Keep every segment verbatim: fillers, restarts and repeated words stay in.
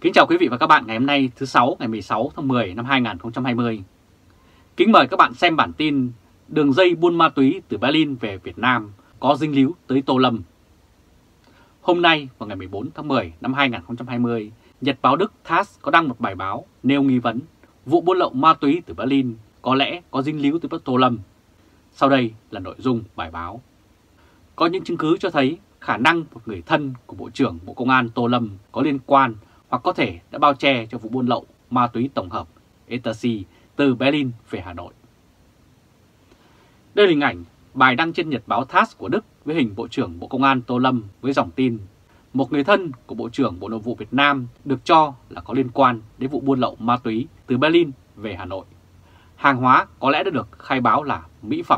Kính chào quý vị và các bạn ngày hôm nay thứ Sáu ngày mười sáu tháng mười năm hai nghìn không trăm hai mươi. Kính mời các bạn xem bản tin đường dây buôn ma túy từ Berlin về Việt Nam có dính líu tới Tô Lâm. Hôm nay vào ngày mười bốn tháng mười năm hai nghìn không trăm hai mươi, Nhật báo Đức tê a ét có đăng một bài báo nêu nghi vấn vụ buôn lậu ma túy từ Berlin có lẽ có dính líu tới Tô Lâm. Sau đây là nội dung bài báo. Có những chứng cứ cho thấy khả năng một người thân của Bộ trưởng Bộ Công an Tô Lâm có liên quan hoặc có thể đã bao che cho vụ buôn lậu ma túy tổng hợp Ecstasy từ Berlin về Hà Nội. Đây là hình ảnh bài đăng trên Nhật báo tê a ét của Đức với hình Bộ trưởng Bộ Công an Tô Lâm với dòng tin: một người thân của Bộ trưởng Bộ Nội vụ Việt Nam được cho là có liên quan đến vụ buôn lậu ma túy từ Berlin về Hà Nội. Hàng hóa có lẽ đã được khai báo là mỹ phẩm.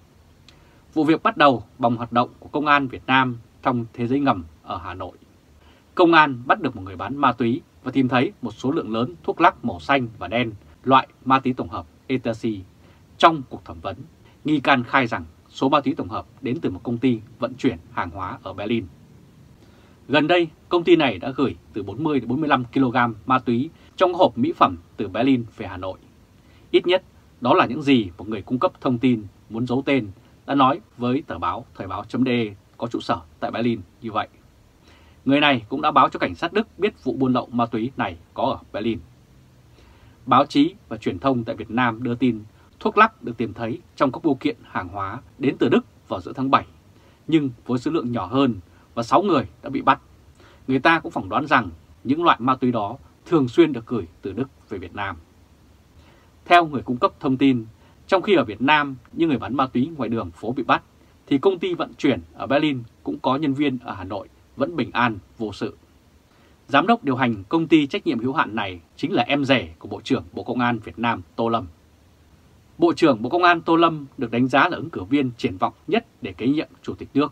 Vụ việc bắt đầu bằng hoạt động của Công an Việt Nam trong thế giới ngầm ở Hà Nội. Công an bắt được một người bán ma túy và tìm thấy một số lượng lớn thuốc lắc màu xanh và đen loại ma túy tổng hợp Ecstasy. Trong cuộc thẩm vấn, nghi can khai rằng số ma túy tổng hợp đến từ một công ty vận chuyển hàng hóa ở Berlin. Gần đây, công ty này đã gửi từ bốn mươi đến bốn mươi lăm ki lô gam ma túy trong hộp mỹ phẩm từ Berlin về Hà Nội. Ít nhất, đó là những gì một người cung cấp thông tin muốn giấu tên đã nói với tờ báo Thời báo.de có trụ sở tại Berlin như vậy. Người này cũng đã báo cho cảnh sát Đức biết vụ buôn lậu ma túy này có ở Berlin. Báo chí và truyền thông tại Việt Nam đưa tin thuốc lắc được tìm thấy trong các bưu kiện hàng hóa đến từ Đức vào giữa tháng bảy, nhưng với số lượng nhỏ hơn và sáu người đã bị bắt. Người ta cũng phỏng đoán rằng những loại ma túy đó thường xuyên được gửi từ Đức về Việt Nam. Theo người cung cấp thông tin, trong khi ở Việt Nam những người bán ma túy ngoài đường phố bị bắt, thì công ty vận chuyển ở Berlin cũng có nhân viên ở Hà Nội vẫn bình an, vô sự. Giám đốc điều hành công ty trách nhiệm hữu hạn này chính là em rể của Bộ trưởng Bộ Công an Việt Nam Tô Lâm. Bộ trưởng Bộ Công an Tô Lâm được đánh giá là ứng cử viên triển vọng nhất để kế nhiệm Chủ tịch nước.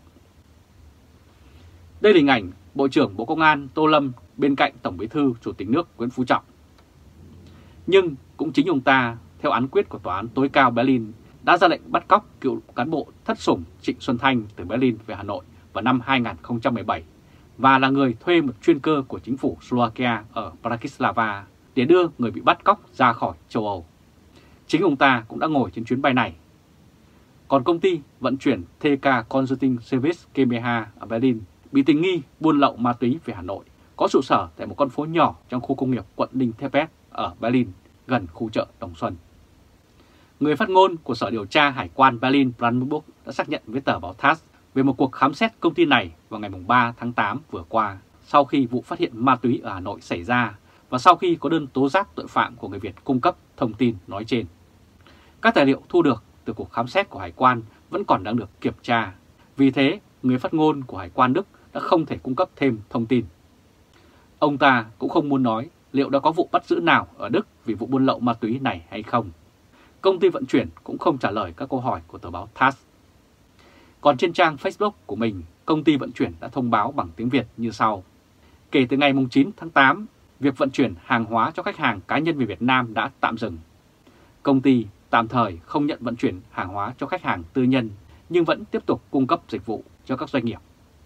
Đây là hình ảnh Bộ trưởng Bộ Công an Tô Lâm bên cạnh Tổng Bí thư Chủ tịch nước Nguyễn Phú Trọng. Nhưng cũng chính ông ta, theo án quyết của Tòa án tối cao Berlin, đã ra lệnh bắt cóc cựu cán bộ thất sủng Trịnh Xuân Thanh từ Berlin về Hà Nội vào năm hai nghìn không trăm mười bảy và là người thuê một chuyên cơ của chính phủ Slovakia ở Bratislava để đưa người bị bắt cóc ra khỏi châu Âu. Chính ông ta cũng đã ngồi trên chuyến bay này. Còn công ty vận chuyển tê ca Consulting Service GmbH ở Berlin bị tình nghi buôn lậu ma túy về Hà Nội, có trụ sở tại một con phố nhỏ trong khu công nghiệp quận Đinh Thepet ở Berlin, gần khu chợ Đồng Xuân. Người phát ngôn của Sở Điều tra Hải quan Berlin Brandenburg đã xác nhận với tờ báo tê a ét về một cuộc khám xét công ty này vào ngày ba tháng tám vừa qua, sau khi vụ phát hiện ma túy ở Hà Nội xảy ra và sau khi có đơn tố giác tội phạm của người Việt cung cấp thông tin nói trên. Các tài liệu thu được từ cuộc khám xét của Hải quan vẫn còn đang được kiểm tra, vì thế người phát ngôn của Hải quan Đức đã không thể cung cấp thêm thông tin. Ông ta cũng không muốn nói liệu đã có vụ bắt giữ nào ở Đức vì vụ buôn lậu ma túy này hay không. Công ty vận chuyển cũng không trả lời các câu hỏi của tờ báo tê a ét. Còn trên trang Facebook của mình, công ty vận chuyển đã thông báo bằng tiếng Việt như sau: kể từ ngày chín tháng tám, việc vận chuyển hàng hóa cho khách hàng cá nhân về Việt Nam đã tạm dừng. Công ty tạm thời không nhận vận chuyển hàng hóa cho khách hàng tư nhân, nhưng vẫn tiếp tục cung cấp dịch vụ cho các doanh nghiệp.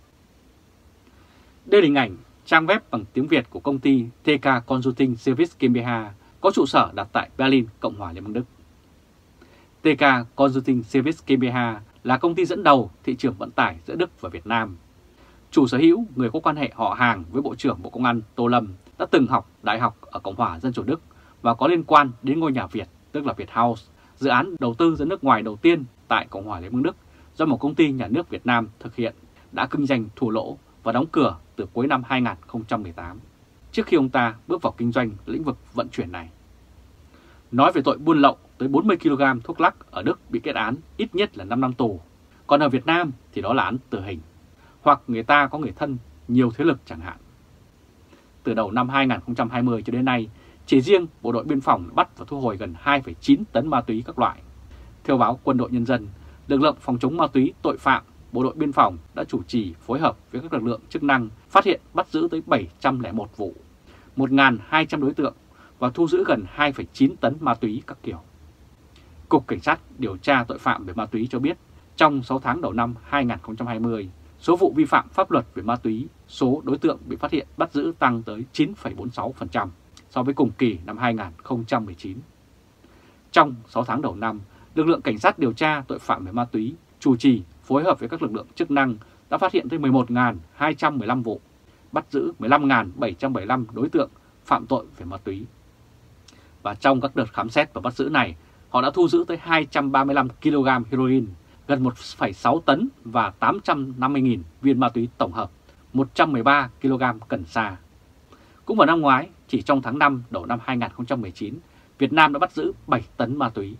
Đây là hình ảnh trang web bằng tiếng Việt của công ty tê ca Consulting Service GmbH có trụ sở đặt tại Berlin, Cộng hòa Liên bang Đức. tê ca Consulting Service GmbH là công ty dẫn đầu thị trường vận tải giữa Đức và Việt Nam. Chủ sở hữu, người có quan hệ họ hàng với Bộ trưởng Bộ Công an Tô Lâm, đã từng học đại học ở Cộng hòa Dân chủ Đức và có liên quan đến ngôi nhà Việt, tức là Việt House, dự án đầu tư ra nước ngoài đầu tiên tại Cộng hòa Liên bang Đức do một công ty nhà nước Việt Nam thực hiện, đã kinh doanh thua lỗ và đóng cửa từ cuối năm hai nghìn không trăm mười tám, trước khi ông ta bước vào kinh doanh lĩnh vực vận chuyển này. Nói về tội buôn lậu tới bốn mươi ki lô gam thuốc lắc, ở Đức bị kết án ít nhất là năm năm tù, còn ở Việt Nam thì đó là án tử hình, hoặc người ta có người thân nhiều thế lực chẳng hạn. Từ đầu năm hai nghìn không trăm hai mươi cho đến nay, chỉ riêng Bộ đội Biên phòng bắt và thu hồi gần hai phẩy chín tấn ma túy các loại. Theo báo Quân đội Nhân dân, lực lượng phòng chống ma túy tội phạm Bộ đội Biên phòng đã chủ trì phối hợp với các lực lượng chức năng phát hiện bắt giữ tới bảy trăm lẻ một vụ, một nghìn hai trăm đối tượng và thu giữ gần hai phẩy chín tấn ma túy các kiểu. Cục Cảnh sát điều tra tội phạm về ma túy cho biết trong sáu tháng đầu năm hai nghìn không trăm hai mươi, Số vụ vi phạm pháp luật về ma túy, số đối tượng bị phát hiện bắt giữ tăng tới chín phẩy bốn mươi sáu phần trăm so với cùng kỳ năm hai nghìn không trăm mười chín. Trong sáu tháng đầu năm, lực lượng cảnh sát điều tra tội phạm về ma túy chủ trì phối hợp với các lực lượng chức năng đã phát hiện tới mười một nghìn hai trăm mười lăm vụ, bắt giữ mười lăm nghìn bảy trăm bảy mươi lăm đối tượng phạm tội về ma túy. Và trong các đợt khám xét và bắt giữ này, họ đã thu giữ tới hai trăm ba mươi lăm ki lô gam heroin, gần một phẩy sáu tấn và tám trăm năm mươi nghìn viên ma túy tổng hợp, một trăm mười ba ki lô gam cần sa. Cũng vào năm ngoái, chỉ trong tháng năm đầu năm hai nghìn không trăm mười chín, Việt Nam đã bắt giữ bảy tấn ma túy.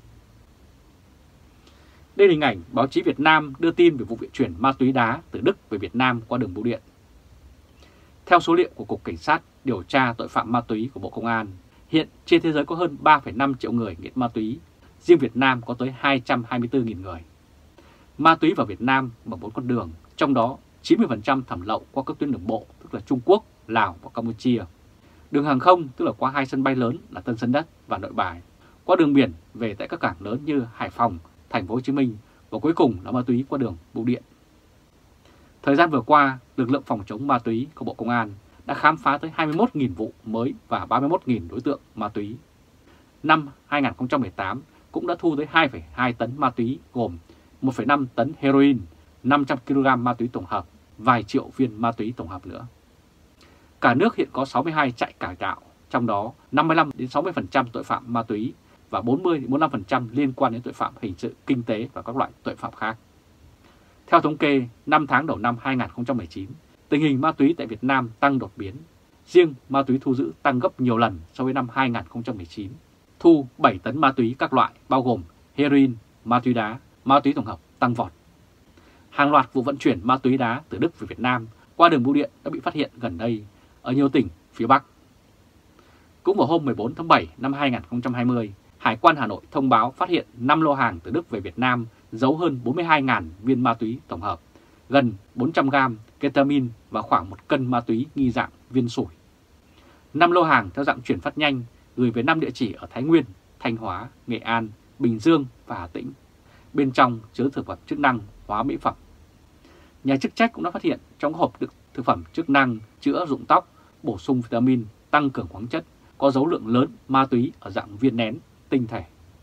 Đây là hình ảnh báo chí Việt Nam đưa tin về vụ vận chuyển ma túy đá từ Đức về Việt Nam qua đường bưu điện. Theo số liệu của Cục Cảnh sát điều tra tội phạm ma túy của Bộ Công an, hiện trên thế giới có hơn ba phẩy năm triệu người nghiện ma túy, riêng Việt Nam có tới hai trăm hai mươi tư nghìn người. Ma túy vào Việt Nam bằng bốn con đường, trong đó chín mươi phần trăm thẩm lậu qua các tuyến đường bộ, tức là Trung Quốc, Lào và Campuchia. Đường hàng không, tức là qua hai sân bay lớn là Tân Sơn Nhất và Nội Bài. Qua đường biển về tại các cảng lớn như Hải Phòng, Thành phố Hồ Chí Minh và cuối cùng là ma túy qua đường bưu điện. Thời gian vừa qua, lực lượng phòng chống ma túy của Bộ Công an đã khám phá tới hai mươi mốt nghìn vụ mới và ba mươi mốt nghìn đối tượng ma túy. Năm hai nghìn không trăm mười tám cũng đã thu tới hai phẩy hai tấn ma túy gồm một phẩy năm tấn heroin, năm trăm ki lô gam ma túy tổng hợp, vài triệu viên ma túy tổng hợp nữa. Cả nước hiện có sáu mươi hai trại cải tạo, trong đó năm mươi lăm đến sáu mươi phần trăm tội phạm ma túy và bốn mươi đến bốn mươi lăm phần trăm liên quan đến tội phạm hình sự, kinh tế và các loại tội phạm khác. Theo thống kê, năm tháng đầu năm hai nghìn không trăm mười chín, tình hình ma túy tại Việt Nam tăng đột biến. Riêng ma túy thu giữ tăng gấp nhiều lần so với năm hai nghìn không trăm mười chín, thu bảy tấn ma túy các loại bao gồm heroin, ma túy đá, ma túy tổng hợp tăng vọt. Hàng loạt vụ vận chuyển ma túy đá từ Đức về Việt Nam qua đường bưu điện đã bị phát hiện gần đây ở nhiều tỉnh phía Bắc. Cũng vào hôm mười bốn tháng bảy năm hai nghìn không trăm hai mươi, Hải quan Hà Nội thông báo phát hiện năm lô hàng từ Đức về Việt Nam giấu hơn bốn mươi hai nghìn viên ma túy tổng hợp, gần bốn trăm gam ketamine và khoảng một cân ma túy nghi dạng viên sủi. năm lô hàng theo dạng chuyển phát nhanh gửi về năm địa chỉ ở Thái Nguyên, Thanh Hóa, Nghệ An, Bình Dương và Hà Tĩnh. Bên trong chứa thực phẩm chức năng, hóa mỹ phẩm. Nhà chức trách cũng đã phát hiện trong hộp đựng thực phẩm chức năng chữa rụng tóc, bổ sung vitamin, tăng cường khoáng chất, có dấu lượng lớn ma túy ở dạng viên nén, tinh thể.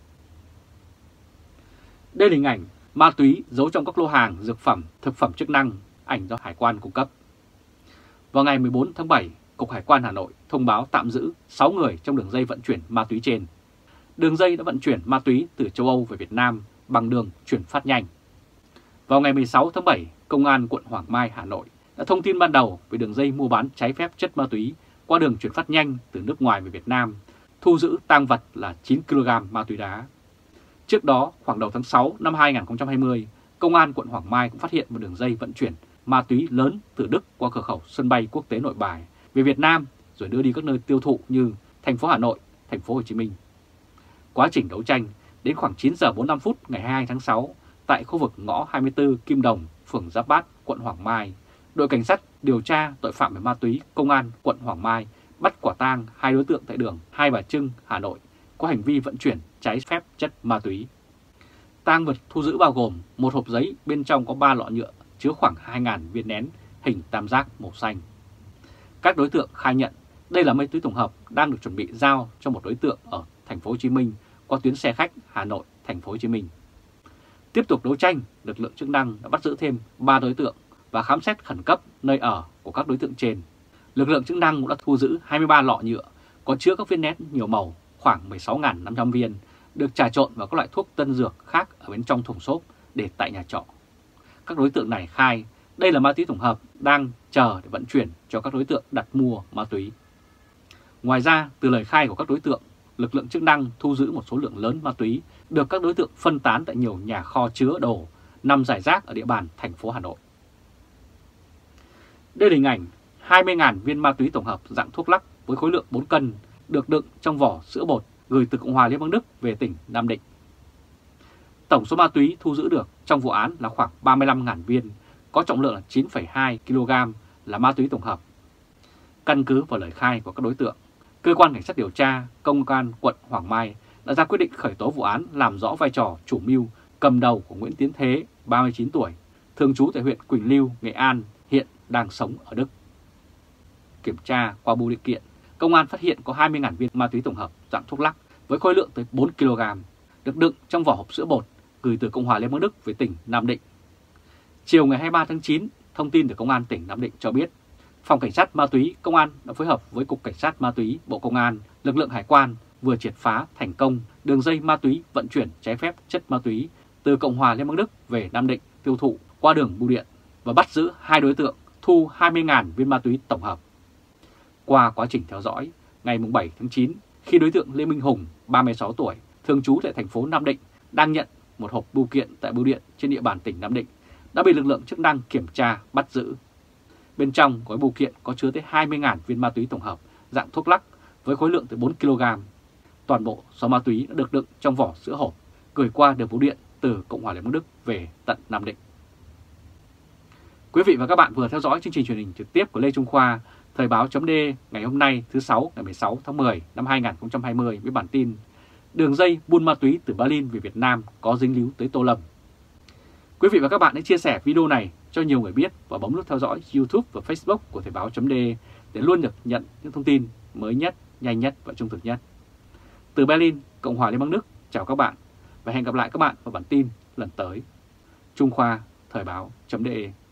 Đây là hình ảnh ma túy giấu trong các lô hàng dược phẩm, thực phẩm chức năng, ảnh do Hải quan cung cấp. Vào ngày mười bốn tháng bảy, Cục Hải quan Hà Nội thông báo tạm giữ sáu người trong đường dây vận chuyển ma túy trên. Đường dây đã vận chuyển ma túy từ châu Âu về Việt Nam bằng đường chuyển phát nhanh. Vào ngày mười sáu tháng bảy, Công an quận Hoàng Mai, Hà Nội đã thông tin ban đầu về đường dây mua bán trái phép chất ma túy qua đường chuyển phát nhanh từ nước ngoài về Việt Nam, thu giữ tang vật là chín ki lô gam ma túy đá. Trước đó, khoảng đầu tháng sáu năm hai nghìn không trăm hai mươi, Công an quận Hoàng Mai cũng phát hiện một đường dây vận chuyển ma túy lớn từ Đức qua cửa khẩu sân bay quốc tế Nội Bài về Việt Nam rồi đưa đi các nơi tiêu thụ như thành phố Hà Nội, thành phố Hồ Chí Minh. Quá trình đấu tranh, đến khoảng chín giờ bốn mươi lăm phút ngày hai mươi hai tháng sáu, tại khu vực ngõ hai mươi tư Kim Đồng, phường Giáp Bát, quận Hoàng Mai, đội cảnh sát điều tra tội phạm về ma túy Công an quận Hoàng Mai bắt quả tang hai đối tượng tại đường Hai Bà Trưng, Hà Nội có hành vi vận chuyển trái phép chất ma túy. Tang vật thu giữ bao gồm một hộp giấy bên trong có ba lọ nhựa chứa khoảng hai nghìn viên nén hình tam giác màu xanh. Các đối tượng khai nhận đây là ma túy tổng hợp đang được chuẩn bị giao cho một đối tượng ở thành phố Hồ Chí Minh qua tuyến xe khách Hà Nội, thành phố Hồ Chí Minh. Tiếp tục đấu tranh, lực lượng chức năng đã bắt giữ thêm ba đối tượng và khám xét khẩn cấp nơi ở của các đối tượng trên. Lực lượng chức năng cũng đã thu giữ hai mươi ba lọ nhựa có chứa các viên nén nhiều màu khoảng mười sáu nghìn năm trăm viên được trà trộn vào các loại thuốc tân dược khác ở bên trong thùng xốp để tại nhà trọ. Các đối tượng này khai đây là ma túy tổng hợp đang chờ để vận chuyển cho các đối tượng đặt mua ma túy. Ngoài ra, từ lời khai của các đối tượng, lực lượng chức năng thu giữ một số lượng lớn ma túy được các đối tượng phân tán tại nhiều nhà kho chứa đồ nằm rải rác ở địa bàn thành phố Hà Nội. Đây là hình ảnh hai mươi nghìn viên ma túy tổng hợp dạng thuốc lắc với khối lượng bốn cân được đựng trong vỏ sữa bột gửi từ Cộng hòa Liên bang Đức về tỉnh Nam Định. Tổng số ma túy thu giữ được trong vụ án là khoảng ba mươi lăm nghìn viên, có trọng lượng là chín phẩy hai ki lô gam là ma túy tổng hợp. Căn cứ vào lời khai của các đối tượng, Cơ quan Cảnh sát điều tra Công an quận Hoàng Mai đã ra quyết định khởi tố vụ án làm rõ vai trò chủ mưu cầm đầu của Nguyễn Tiến Thế, ba mươi chín tuổi, thường trú tại huyện Quỳnh Lưu, Nghệ An, hiện đang sống ở Đức. Kiểm tra qua bưu điện kiện, công an phát hiện có hai mươi nghìn viên ma túy tổng hợp dạng thuốc lắc với khối lượng tới bốn ki lô gam, được đựng trong vỏ hộp sữa bột gửi từ Cộng hòa Liên bang Đức về tỉnh Nam Định. Chiều ngày hai mươi ba tháng chín, thông tin từ Công an tỉnh Nam Định cho biết, Phòng Cảnh sát Ma túy Công an đã phối hợp với Cục Cảnh sát Ma túy Bộ Công an, lực lượng hải quan vừa triệt phá thành công đường dây ma túy vận chuyển trái phép chất ma túy từ Cộng hòa Liên bang Đức về Nam Định tiêu thụ qua đường bưu điện và bắt giữ hai đối tượng, thu hai mươi nghìn viên ma túy tổng hợp. Qua quá trình theo dõi, ngày bảy tháng chín, khi đối tượng Lê Minh Hùng, ba mươi sáu tuổi, thường trú tại thành phố Nam Định, đang nhận một hộp bưu kiện tại bưu điện trên địa bàn tỉnh Nam Định, đã bị lực lượng chức năng kiểm tra bắt giữ. Bên trong gói bưu kiện có chứa tới hai mươi nghìn viên ma túy tổng hợp dạng thuốc lắc với khối lượng tới bốn ki lô gam. Toàn bộ số ma túy đã được đựng trong vỏ sữa hộp, gửi qua đường bưu điện từ Cộng hòa Liên bang Đức về tận Nam Định. Quý vị và các bạn vừa theo dõi chương trình truyền hình trực tiếp của Lê Trung Khoa, Thời báo chấm de ngày hôm nay thứ Sáu ngày mười sáu tháng mười năm hai nghìn không trăm hai mươi với bản tin đường dây buôn ma túy từ Berlin về Việt Nam có dính líu tới Tô Lâm. Quý vị và các bạn hãy chia sẻ video này cho nhiều người biết và bấm nút theo dõi YouTube và Facebook của Thời báo chấm de để luôn được nhận những thông tin mới nhất, nhanh nhất và trung thực nhất. Từ Berlin, Cộng hòa Liên bang Đức, chào các bạn và hẹn gặp lại các bạn vào bản tin lần tới. Trung Khoa, Thời báo chấm de.